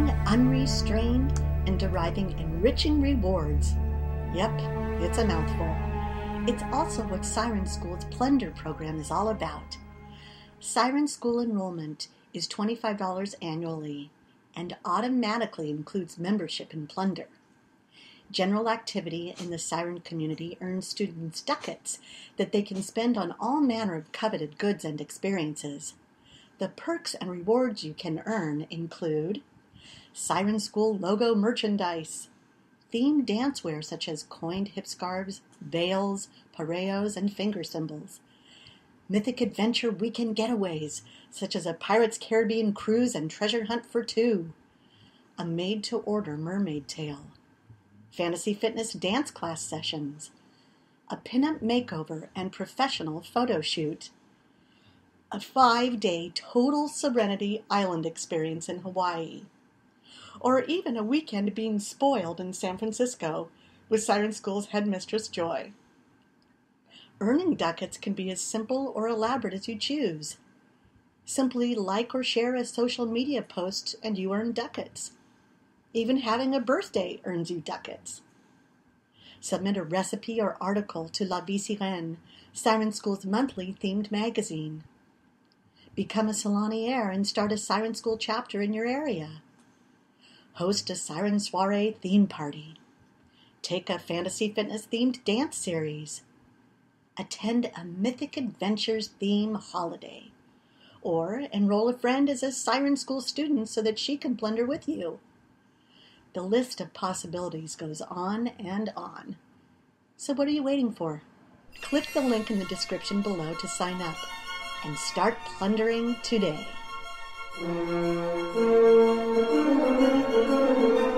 living unrestrained and deriving enriching rewards. Yep, it's a mouthful. It's also what Siren School's Plunder program is all about. Siren School enrollment is $25 annually and automatically includes membership in Plunder. General activity in the Siren community earns students ducats that they can spend on all manner of coveted goods and experiences. The perks and rewards you can earn include Siren School logo merchandise, themed dancewear such as coined hip scarves, veils, pareos, and finger cymbals, Mythic Adventure weekend getaways such as a Pirates Caribbean cruise and treasure hunt for two, a made-to-order Mermaid Tail, fantasy fitness dance class sessions, a pinup makeover and professional photoshoot, a 5-day total Sirenity island experience in Hawaii, or even a weekend being spoiled in San Francisco with Siren School's Headmistress Joy. Earning ducats can be as simple or elaborate as you choose. Simply like or share a social media post and you earn ducats. Even having a birthday earns you ducats. Submit a recipe or article to Vie Sirene, Siren School's monthly themed magazine. Become a Salonniere and start a Siren School chapter in your area. Host a Siren Soiree theme party. Take a fantasy fitness themed dance series. Attend a Mythic Adventures theme holiday. Or enroll a friend as a Siren School student so that she can plunder with you. The list of possibilities goes on and on. So what are you waiting for? Click the link in the description below to sign up and start plundering today.